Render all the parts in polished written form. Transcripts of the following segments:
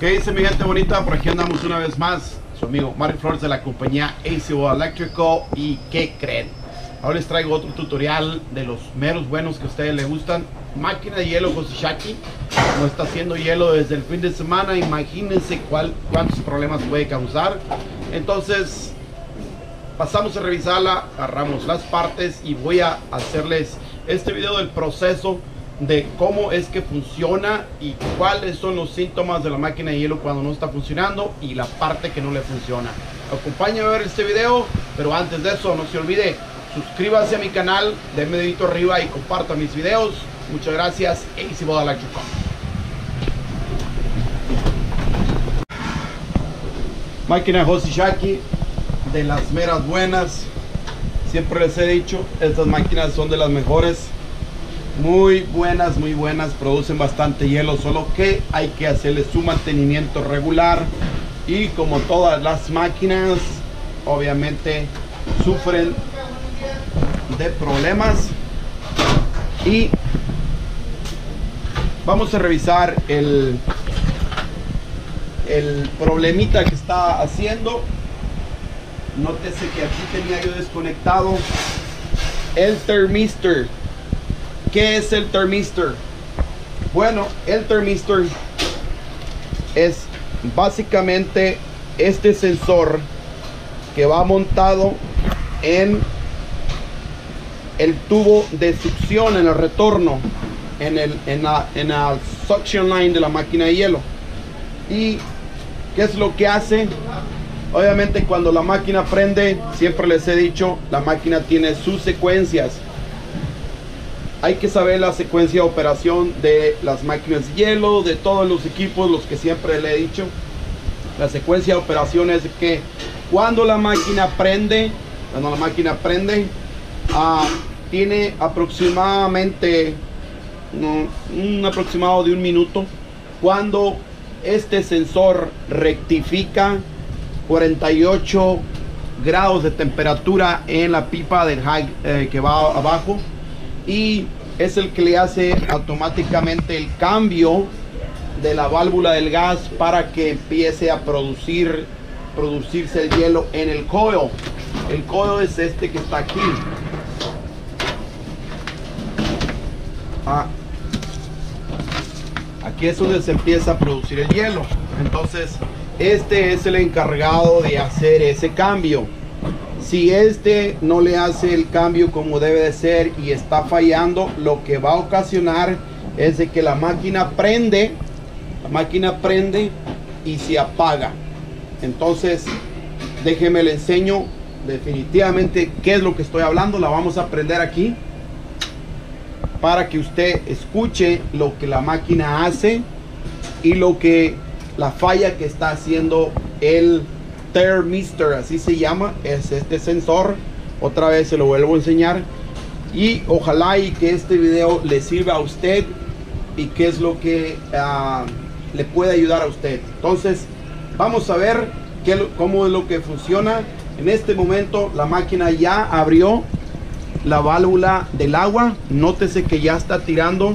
¿Qué dice mi gente bonita? Por aquí andamos una vez más, su amigo Mario Flores de la compañía AC World Electrical. ¿Y qué creen? Ahora les traigo otro tutorial de los meros buenos que a ustedes les gustan. Máquina de hielo Hoshiaki. No está haciendo hielo desde el fin de semana. Imagínense cuántos problemas puede causar. Entonces pasamos a revisarla, agarramos las partes y voy a hacerles este video del proceso de cómo es que funciona y cuáles son los síntomas de la máquina de hielo cuando no está funcionando y la parte que no le funciona. Acompáñame a ver este video, pero antes de eso no se olvide, suscríbase a mi canal, denme dedito arriba y comparta mis videos. Muchas gracias. AC World Electrical. Máquina Hoshiaki, de las meras buenas. Siempre les he dicho, estas máquinas son de las mejores. Muy buenas, producen bastante hielo, solo que hay que hacerle su mantenimiento regular. Y como todas las máquinas, obviamente sufren de problemas. Y vamos a revisar el problemita que está haciendo. Nótese que aquí tenía yo desconectado el thermistor. ¿Qué es el thermistor? Bueno, el thermistor es básicamente este sensor que va montado en el tubo de succión, en el retorno, en la suction line de la máquina de hielo. ¿Y qué es lo que hace? Obviamente cuando la máquina prende, siempre les he dicho, la máquina tiene sus secuencias. Hay que saber la secuencia de operación de las máquinas de hielo, de todos los equipos, los que siempre le he dicho. La secuencia de operación es que cuando la máquina prende, tiene aproximadamente un aproximado de 1 minuto. Cuando este sensor rectifica 48 grados de temperatura en la pipa del que va abajo, y es el que le hace automáticamente el cambio de la válvula del gas para que empiece a producirse el hielo en el coil. El coil es este que está aquí. Aquí es donde se empieza a producir el hielo. Entonces este es el encargado de hacer ese cambio. Si este no le hace el cambio como debe de ser y está fallando, lo que va a ocasionar es de que la máquina prende y se apaga. Entonces déjeme le enseño definitivamente qué es lo que estoy hablando. La vamos a prender aquí para que usted escuche lo que la máquina hace y la falla que está haciendo el thermistor, así se llama, es este sensor. Otra vez se lo vuelvo a enseñar y ojalá y que este video le sirva a usted y qué es lo que le puede ayudar a usted. Entonces vamos a ver cómo es lo que funciona. En este momento la máquina ya abrió la válvula del agua. Nótese que ya está tirando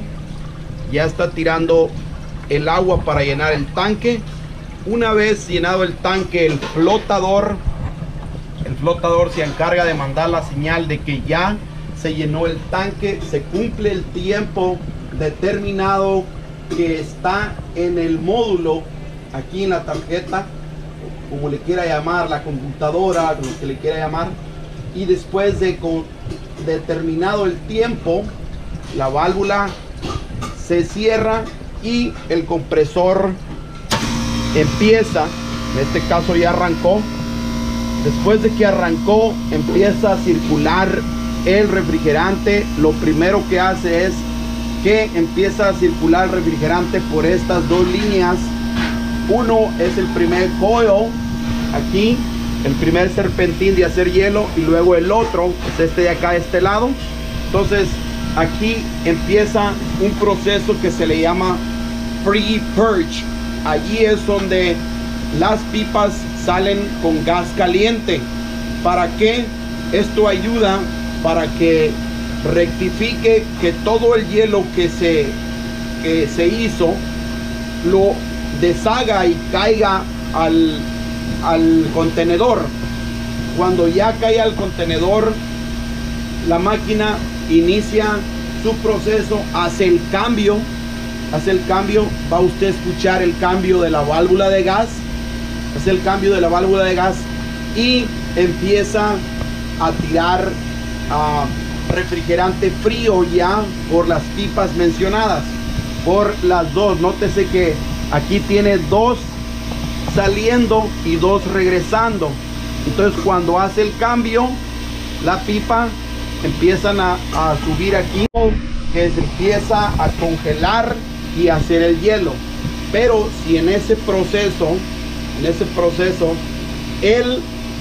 el agua para llenar el tanque. Una vez llenado el tanque, el flotador se encarga de mandar la señal de que ya se llenó el tanque. Se cumple el tiempo determinado que está en el módulo, aquí en la tarjeta, como le quiera llamar, la computadora, como que le quiera llamar. Y después de determinado el tiempo, la válvula se cierra y el compresor empieza, en este caso ya arrancó. Después de que arrancó, empieza a circular el refrigerante. Lo primero que hace es que empieza a circular el refrigerante por estas dos líneas. Uno es el primer coil, aquí el primer serpentín de hacer hielo, y luego el otro es este de acá, de este lado. Entonces aquí empieza un proceso que se le llama pre-purge. Allí es donde las pipas salen con gas caliente. ¿Para qué? Esto ayuda para que rectifique que todo el hielo que se hizo lo deshaga y caiga al contenedor. Cuando ya cae al contenedor, la máquina inicia su proceso, hace el cambio, va usted a escuchar el cambio de la válvula de gas, hace el cambio de la válvula de gas y empieza a tirar refrigerante frío ya por las pipas mencionadas, por las dos. Nótese que aquí tiene dos saliendo y dos regresando. Entonces cuando hace el cambio, la pipa empiezan a subir aquí, que se empieza a congelar y a hacer el hielo. Pero si en ese proceso el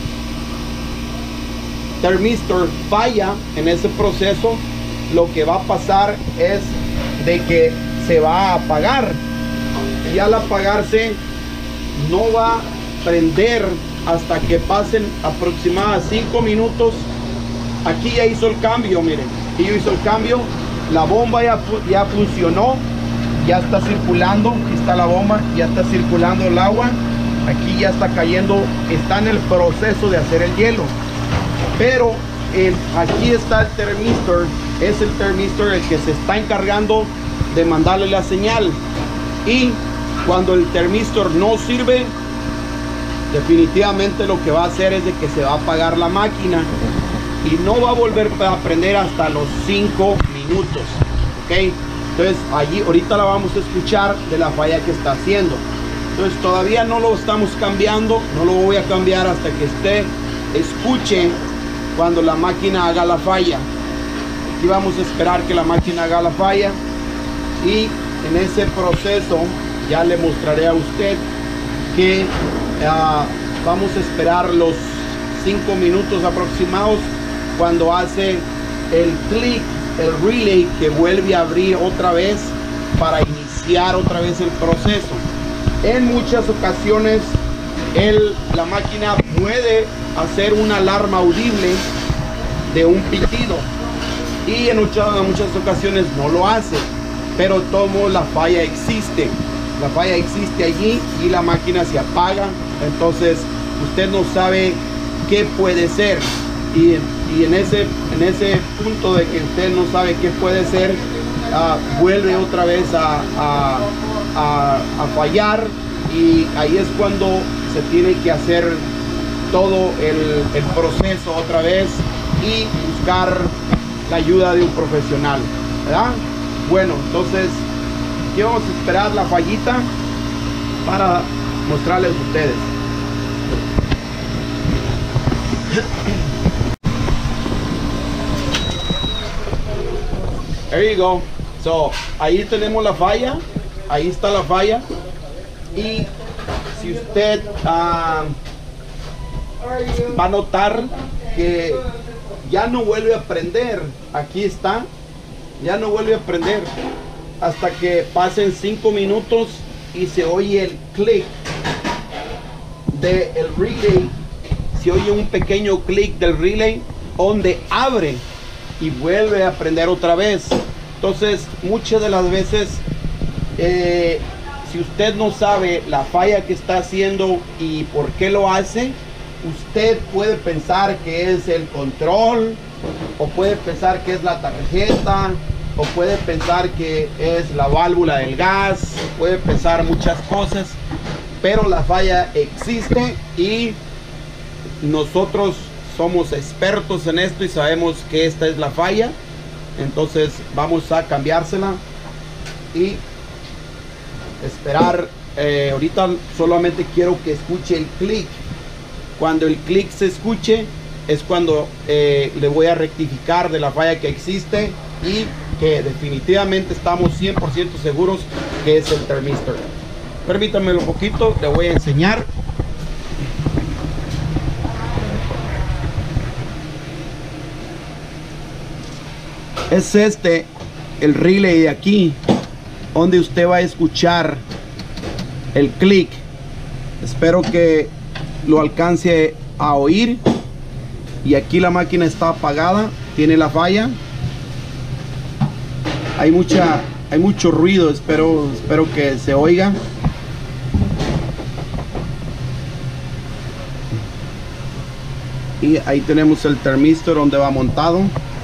termistor falla, en ese proceso lo que va a pasar es de que se va a apagar, y al apagarse no va a prender hasta que pasen aproximadamente 5 minutos. Aquí ya hizo el cambio, miren, aquí yo hizo el cambio, la bomba ya funcionó, ya está circulando, aquí está la bomba, ya está circulando el agua, aquí ya está cayendo, está en el proceso de hacer el hielo. Pero aquí está el termistor, es el termistor el que se está encargando de mandarle la señal, y cuando el termistor no sirve, definitivamente lo que va a hacer es de que se va a apagar la máquina y no va a volver a prender hasta los 5 minutos. Ok, entonces allí ahorita la vamos a escuchar de la falla que está haciendo. Entonces todavía no lo estamos cambiando, no lo voy a cambiar hasta que usted escuche cuando la máquina haga la falla. Aquí vamos a esperar que la máquina haga la falla, y en ese proceso ya le mostraré a usted que vamos a esperar los 5 minutos aproximados. Cuando hace el clic, el relay, que vuelve a abrir otra vez para iniciar otra vez el proceso. En muchas ocasiones la máquina puede hacer una alarma audible de un pitido, y en muchas ocasiones no lo hace, pero de todos modos la falla existe. La falla existe allí y la máquina se apaga. Entonces usted no sabe qué puede ser, y en ese punto de que usted no sabe qué puede ser, vuelve otra vez a fallar, y ahí es cuando se tiene que hacer todo el proceso otra vez y buscar la ayuda de un profesional, ¿verdad? Bueno, entonces aquí vamos a esperar la fallita para mostrarles a ustedes. There you go. So, ahí tenemos la falla, ahí está la falla, y si usted va a notar que ya no vuelve a prender, aquí está, ya no vuelve a prender hasta que pasen 5 minutos y se oye el clic del relay, se oye un pequeño clic del relay donde abre y vuelve a prender otra vez. Entonces muchas de las veces si usted no sabe la falla que está haciendo y por qué lo hace, usted puede pensar que es el control, o puede pensar que es la tarjeta, o puede pensar que es la válvula del gas, puede pensar muchas cosas, pero la falla existe y nosotros somos expertos en esto y sabemos que esta es la falla. Entonces vamos a cambiársela y esperar. Ahorita solamente quiero que escuche el clic. Cuando el clic se escuche es cuando le voy a rectificar de la falla que existe y que definitivamente estamos 100% seguros que es el termistor. Permítanme un poquito, le voy a enseñar. Es el relay de aquí donde usted va a escuchar el clic. Espero que lo alcance a oír. Y aquí la máquina está apagada, tiene la falla. Hay mucho ruido, espero que se oiga. Y ahí tenemos el termistor donde va montado.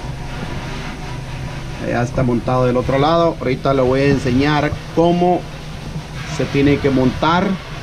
Ya está montado del otro lado. Ahorita le voy a enseñar cómo se tiene que montar.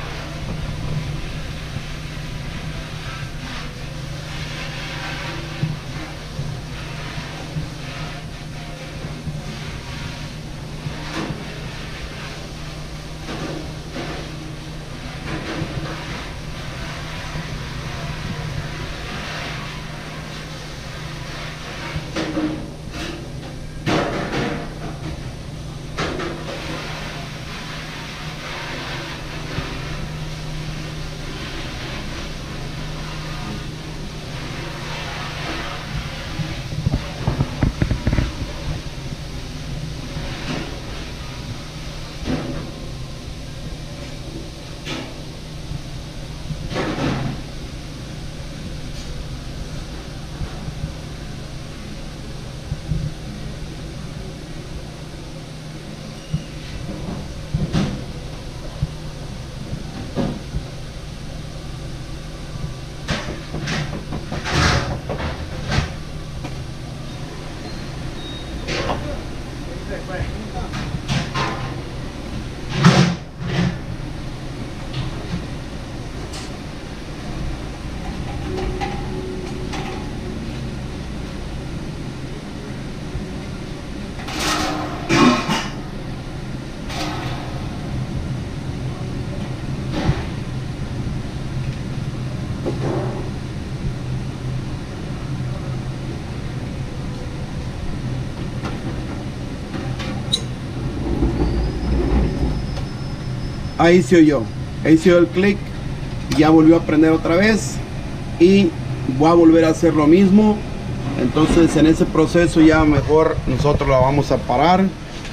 Ahí se oyó, ahí se oyó el clic, ya volvió a prender otra vez y voy a volver a hacer lo mismo. Entonces en ese proceso ya mejor nosotros la vamos a parar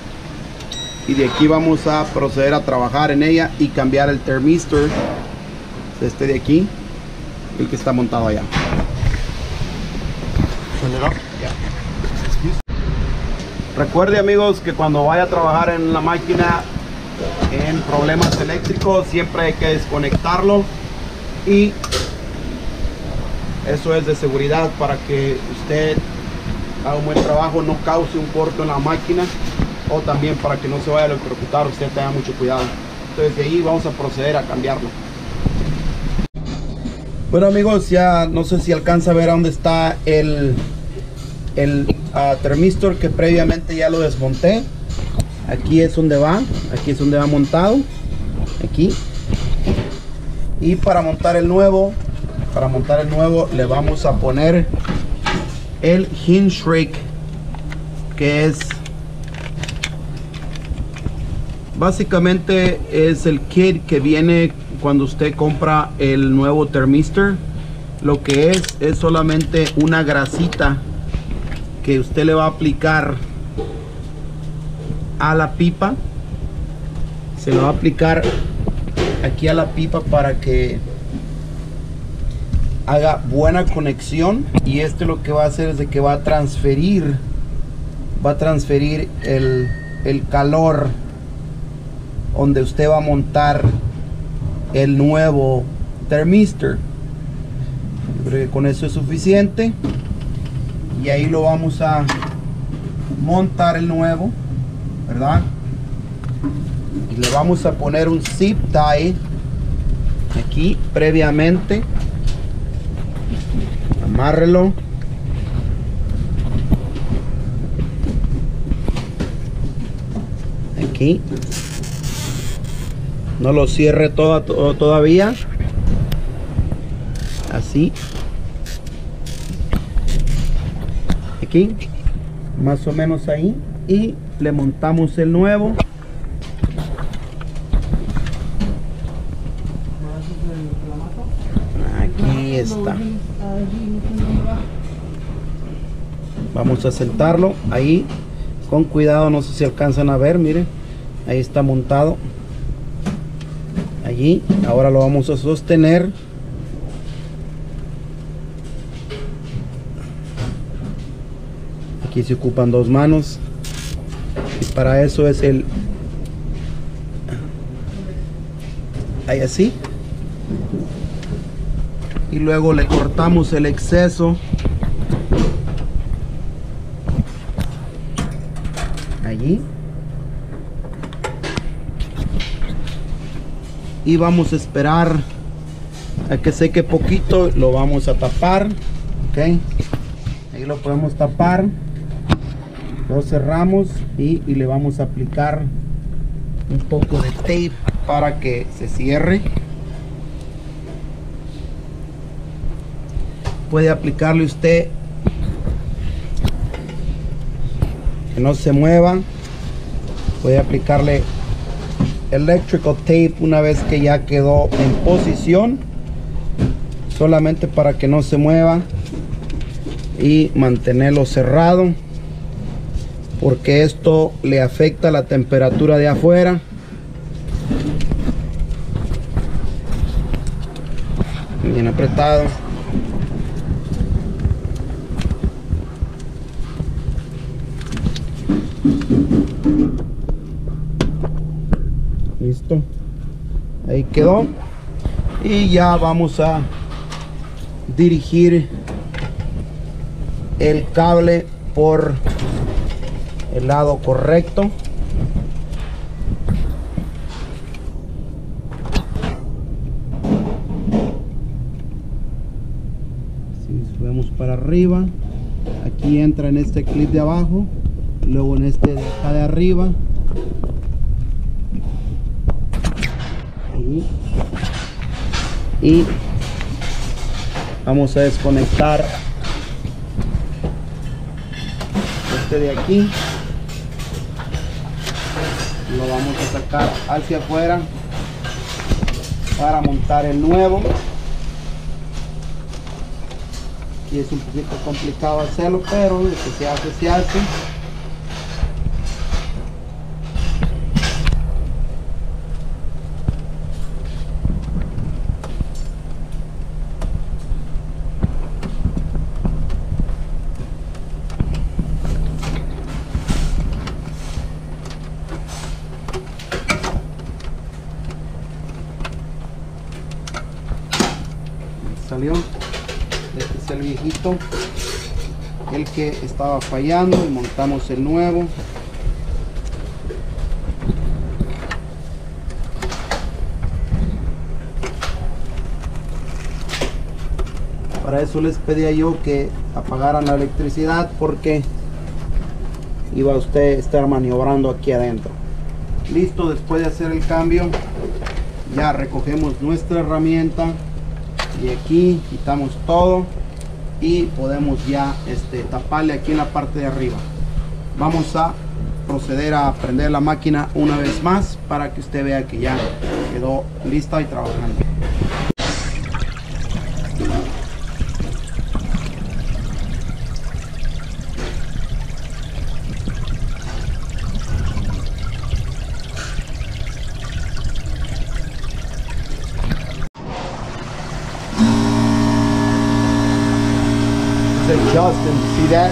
y de aquí vamos a proceder a trabajar en ella y cambiar el termistor, este de aquí, el que está montado allá. Recuerde, amigos, que cuando vaya a trabajar en la máquina en problemas eléctricos siempre hay que desconectarlo, y eso es de seguridad para que usted haga un buen trabajo, no cause un corto en la máquina, o también para que no se vaya a electrocutar, usted tenga mucho cuidado. Entonces de ahí vamos a proceder a cambiarlo. Bueno, amigos, ya no sé si alcanza a ver a dónde está el termistor que previamente ya lo desmonté. Aquí es donde va, aquí es donde va montado, aquí. Y para montar el nuevo le vamos a poner el hinge rake, que es básicamente es el kit que viene cuando usted compra el nuevo termistor. Lo que es solamente una grasita que usted le va a aplicar a la pipa. Se lo va a aplicar aquí a la pipa para que haga buena conexión, y esto lo que va a hacer es de que va a transferir el calor donde usted va a montar el nuevo termistor. Yo creo que con eso es suficiente, y ahí lo vamos a montar el nuevo, ¿verdad? Y le vamos a poner un zip tie aquí previamente. Amárrelo. Aquí. No lo cierre todavía. Así. Aquí. Más o menos ahí. Y le montamos el nuevo. Aquí está. Vamos a sentarlo ahí con cuidado, no sé si alcanzan a ver, miren, ahí está montado allí. Ahora lo vamos a sostener. Aquí se ocupan dos manos, y para eso es el ahí así. y luego le cortamos el exceso allí y vamos a esperar a que seque poquito. Lo vamos a tapar, ok, ahí lo podemos tapar, lo cerramos y le vamos a aplicar un poco de tape para que se cierre. Puede aplicarle usted que no se mueva, puede aplicarle electrical tape una vez que ya quedó en posición, solamente para que no se mueva y mantenerlo cerrado, porque esto le afecta la temperatura de afuera. Bien apretado. Listo, ahí quedó. Y ya vamos a dirigir el cable por el lado correcto. Si subimos para arriba, aquí entra en este clip de abajo, luego en este de acá de arriba, y vamos a desconectar este de aquí, lo vamos a sacar hacia afuera para montar el nuevo. Aquí es un poquito complicado hacerlo, pero lo que se hace se hace. Salió. Este es el viejito, el que estaba fallando, y montamos el nuevo. Para eso les pedía yo que apagaran la electricidad, porque iba usted a estar maniobrando aquí adentro. Listo, después de hacer el cambio, ya recogemos nuestra herramienta y aquí quitamos todo y podemos ya taparle aquí en la parte de arriba. Vamos a proceder a prender la máquina una vez más para que usted vea que ya quedó lista y trabajando. Justin, see that?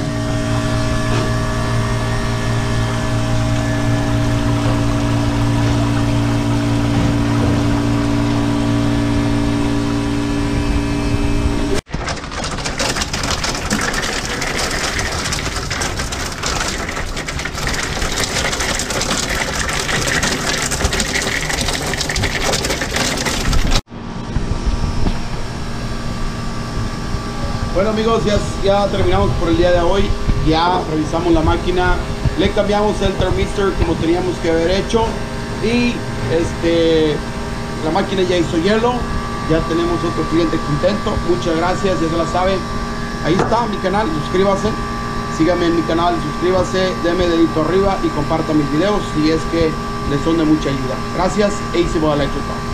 Bueno amigos, ya terminamos por el día de hoy. Ya revisamos la máquina, le cambiamos el thermistor como teníamos que haber hecho, y la máquina ya hizo hielo. Ya tenemos otro cliente contento. Muchas gracias, ya se la saben. Ahí está mi canal, suscríbase, síganme en mi canal, suscríbase, deme dedito arriba y compartan mis videos si es que les son de mucha ayuda. Gracias, AC Electrical.